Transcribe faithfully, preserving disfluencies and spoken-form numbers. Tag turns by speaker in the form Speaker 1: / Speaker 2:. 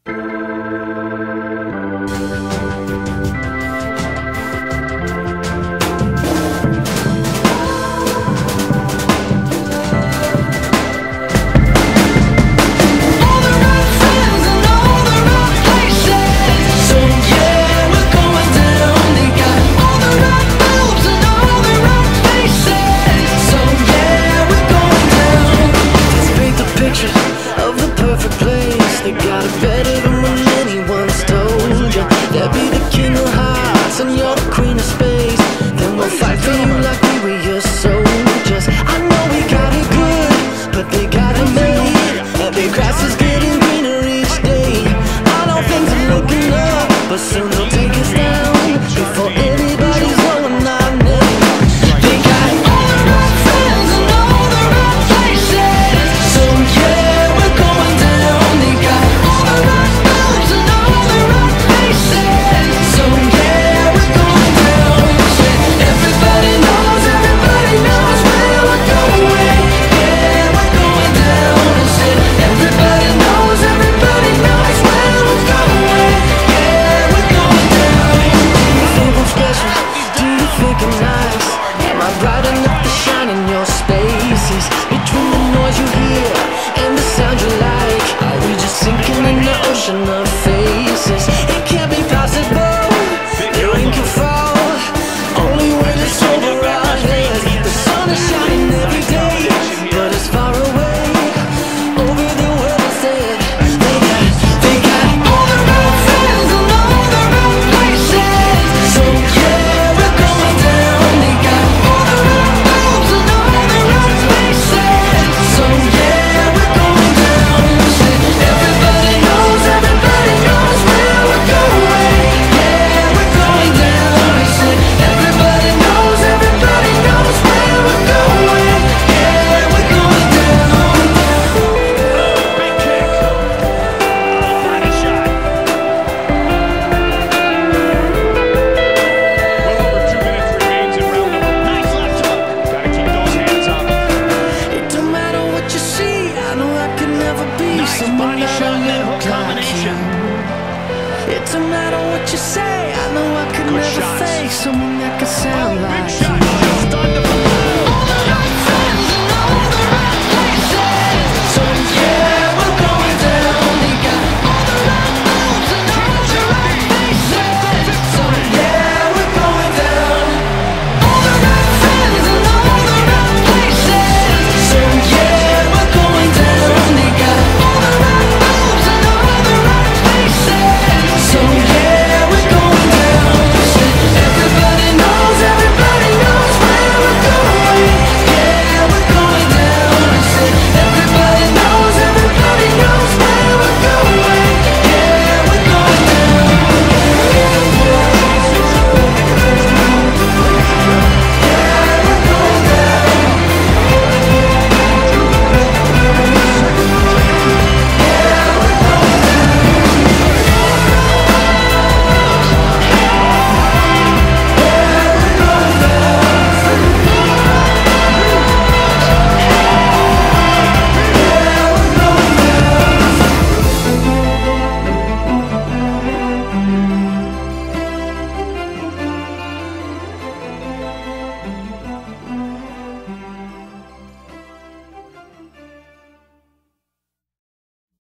Speaker 1: But soon they'll take us down before anybody's going our name. They got all the right friends and all the right places. So yeah, we're going down. They got all the right moves and all the right faces. So yeah, we're going down. Everybody knows, everybody knows where we're going. Yeah, we're going down. Everybody knows, everybody knows where we're going. Bright enough to shine in your spaces. Between the noise you hear and the sound you like, are we just sinking in the ocean of faces? It can't be possible, the rain can fall. Only when it's over our heads. The sun is shining every day, but it's far away, over the world instead. They got, they got all the right friends and all the right places. So yeah, we're going down. They got all the right moves and all the right faces. So yeah, we're going down. Everybody knows, everybody knows where we're going. Yeah, we're going down. Everybody knows, everybody knows where we're going. Yeah, we're going down.
Speaker 2: Big kick. Oh, what a shot. Well over two minutes remains in round number. Nice left hook. Gotta keep those hands up.
Speaker 1: It don't matter what you see, I know I could never be
Speaker 2: Nice
Speaker 1: someone
Speaker 2: body shot and
Speaker 1: that
Speaker 2: hook
Speaker 1: look like
Speaker 2: combination.
Speaker 1: you. It don't matter what you say, I know I could
Speaker 2: Good
Speaker 1: never
Speaker 2: shots.
Speaker 1: fake someone that could sound
Speaker 2: Oh, big
Speaker 1: like
Speaker 2: shot.